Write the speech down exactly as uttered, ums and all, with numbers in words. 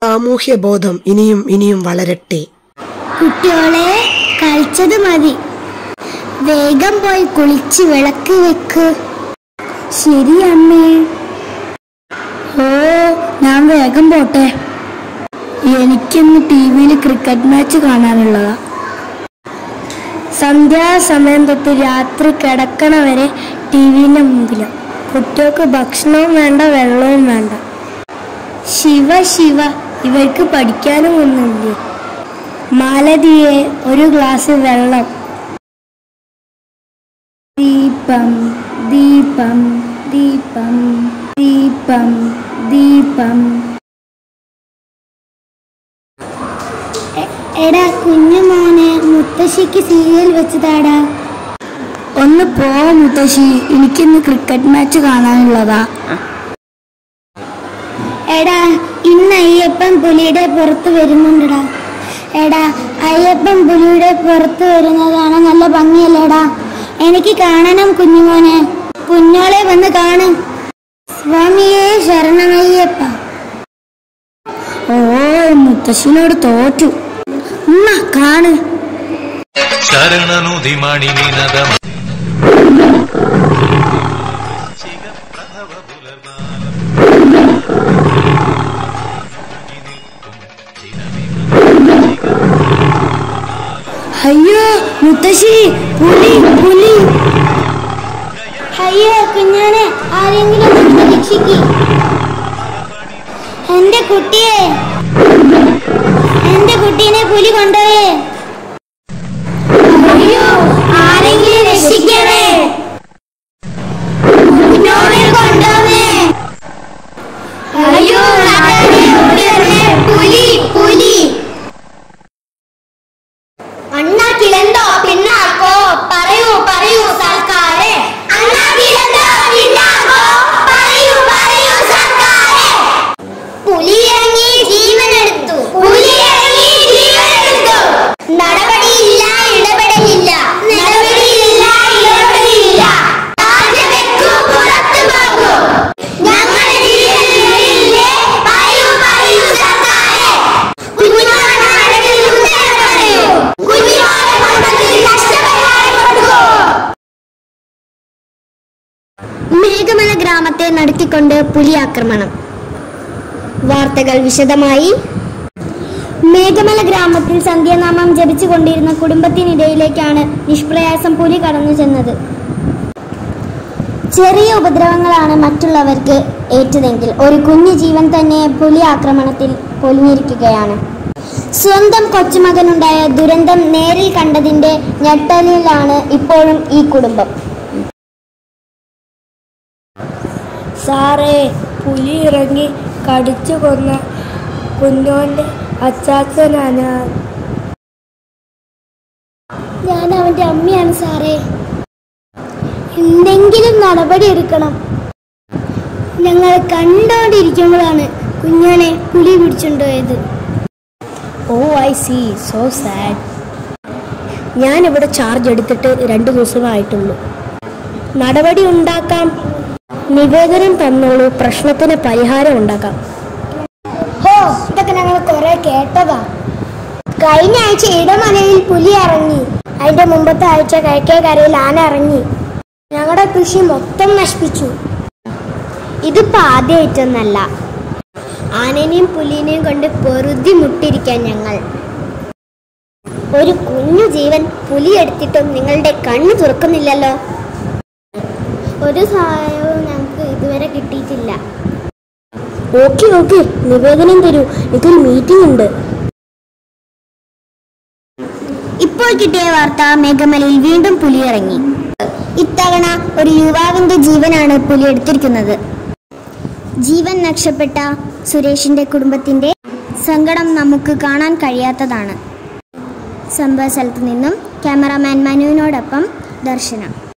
സാമൂഹ്യബോധം ഇനിയും ഇനിയും വളരട്ടെ. കുട്ടികളെ, കളിച്ചത് മതി. വേഗം പോയി കുളിച്ച് വിളക്ക് വെക്ക്. ശരി അമ്മേ. ഓ, ഞാൻ വേഗം പോട്ടെ. എനിക്കിന്ന് ടി വിയിൽ ക്രിക്കറ്റ് മാച്ച് കാണാനുള്ളതാ. സന്ധ്യാസമയം തൊട്ട് രാത്രി കിടക്കണ വരെ ടി വിന്റെ മുമ്പിലാണ്. കുട്ടികൾക്ക് ഭക്ഷണവും വേണ്ട, വെള്ളവും വേണ്ട. ശിവ ശിവ, ഇവർക്ക് പഠിക്കാനും ഒന്നുമില്ലേ? മാലതിയെ, ഒരു ഗ്ലാസ് വെള്ളം. ദീപം ദീപം ദീപം ദീപം ദീപം. എടാ കുഞ്ഞു മോനെ, മുത്തശ്ശിക്ക് സീരിയൽ വെച്ചതാടാ. ഒന്ന് പോ മുത്തശ്ശി, എനിക്കിന്ന് ക്രിക്കറ്റ് മാച്ച് കാണാനുള്ളതാ. എടാ, ഇന്ന് അയ്യപ്പൻ പുലിയുടെ പുറത്ത് വരുന്നുണ്ടടാ. എടാ, അയ്യപ്പൻ പുലിയുടെ പുറത്ത് വരുന്നതാണ് നല്ല ഭംഗിയല്ലേടാ. എനിക്ക് കാണണം കുഞ്ഞുമോനെ. കുഞ്ഞോളെ വന്ന് കാണും. സ്വാമിയെ ശരണമയ്യപ്പ. ഓ, മുത്തശ്ശിനോട് തോറ്റു. ഉമ്മ കാണ്. ശരണനുതിമണി നിനദം അയ്യോ മുത്തശ്ശി, പുലി പുലി. അയ്യോ കുഞ്ഞാനെ, ആരെങ്കിലും രക്ഷിക്ക്. എന്റെ കുട്ടിയെ, എന്റെ കുട്ടീനെ പുലി കൊണ്ടുപോയേ. അയ്യോ, ആരെങ്കിലും രക്ഷിക്കണേ. കൊണ്ടുപോവേ. അയ്യോ, പുലി പുലി. അണ്ണാക്കിലെന്തോ പിന്നാക്കോ, പറയൂ പറയൂ സർക്കാരെ. അണ്ണാക്കിലെന്തോ പിന്നാക്കോ, പറയൂ പറയൂ സർക്കാരെ. പുലി ഇറങ്ങി ജീവനെടുത്തു, പുലി ഇറങ്ങി ജീവനെടുത്തു. നടപടിയില്ല, ഇടപെടലില്ല, നടപടിയില്ല, ഇടപെടലില്ല. രാജവെക്കൂ, പുറത്തു പോകൂ. ഞങ്ങളുടെ ജീവനില്ലേ, പറയൂ പറയൂ സർക്കാരെ. കുഞ്ഞുങ്ങളുടെ മരണത്തിൽ ഉത്തരം പറയൂ. കുഞ്ഞുങ്ങളുടെ കുടുംബത്തിന് നഷ്ടപരിഹാരം കൊടുക്കൂ. മേഘമല ഗ്രാമത്തെ നടത്തിക്കൊണ്ട് പുലി ആക്രമണം. വാർത്തകൾ വിശദമായി. മേഘമല ഗ്രാമത്തിൽ സന്ധ്യാനാമം ജപിച്ചുകൊണ്ടിരുന്ന കുടുംബത്തിനിടയിലേക്കാണ് നിഷ്പ്രയാസം പുലി കടന്നു ചെന്നത്. ചെറിയ ഉപദ്രവങ്ങളാണ് മറ്റുള്ളവർക്ക് ഏറ്റതെങ്കിൽ ഒരു കുഞ്ഞു ജീവൻ തന്നെ പുലി ആക്രമണത്തിൽ പൊലിഞ്ഞിരിക്കുകയാണ്. സ്വന്തം കൊച്ചുമകനുണ്ടായ ദുരന്തം നേരിൽ കണ്ടതിന്റെ ഞെട്ടലിലാണ് ഇപ്പോഴും ഈ കുടുംബം. സാറേ, പുലി ഇറങ്ങി കടിച്ചു കൊന്ന കുഞ്ഞോന്റെ അച്ചാച്ചനാണ് ഞാൻ. ഞാൻ അവന്റെ അമ്മയാണ് സാറേ. എന്തെങ്കിലും നടപടി എടുക്കണം. ഞങ്ങൾ കണ്ടോണ്ടിരിക്കുമ്പോഴാണ് കുഞ്ഞോനെ പുലി പിടിച്ചുകൊണ്ടുപോയത്. Oh I see, so sad. ഞാനിവിടെ ചാർജ് എടുത്തിട്ട് രണ്ടു ദിവസമായിട്ടുള്ളൂ. നടപടി ഉണ്ടാക്കാം. നിവേദനം തന്നോളൂ, പ്രശ്നത്തിന് പരിഹാരം ഉണ്ടാക്കാം. ഹോ, ഇതൊക്കെ ഞങ്ങൾ കുറെ കേട്ടതാ. കഴിഞ്ഞ ആഴ്ച ഇടമലയിൽ പുലി ഇറങ്ങി. അതിന്റെ മുമ്പത്തെ ആഴ്ച കിഴക്കേക്കരയിൽ ആന ഇറങ്ങി. ഞങ്ങളുടെ കൃഷി മൊത്തം നശിപ്പിച്ചു. ഇതിപ്പോ ആദ്യമായിട്ടൊന്നല്ല. ആനനെയും പുലിനെയും കൊണ്ട് പൊറുതി മുട്ടിരിക്കാൻ ഞങ്ങൾ. ഒരു കുഞ്ഞു ജീവൻ പുലി എടുത്തിട്ടും നിങ്ങളുടെ കണ്ണു തുറക്കുന്നില്ലല്ലോ. ഒരു സഹായവും ഞങ്ങൾക്ക് ഇതുവരെ കിട്ടിയിട്ടില്ല. ഓക്കെ ഓക്കെ, നിവേദനം തരൂ. ഇതിൽ മീറ്റിംഗ് ഉണ്ട്. ഇപ്പോൾ കിട്ടിയ വാർത്ത, മേഘമലയിൽ വീണ്ടും പുലി ഇറങ്ങി. ഇത്തവണ ഒരു യുവാവിന്റെ ജീവനാണ് പുലി എടുത്തിരിക്കുന്നത്. ജീവൻ നഷ്ടപ്പെട്ട സുരേഷിന്റെ കുടുംബത്തിന്റെ സങ്കടം നമുക്ക് കാണാൻ കഴിയാത്തതാണ്. സംഭവ സ്ഥലത്ത് നിന്നും ക്യാമറാമാൻ മനുവിനോടൊപ്പം ദർശന.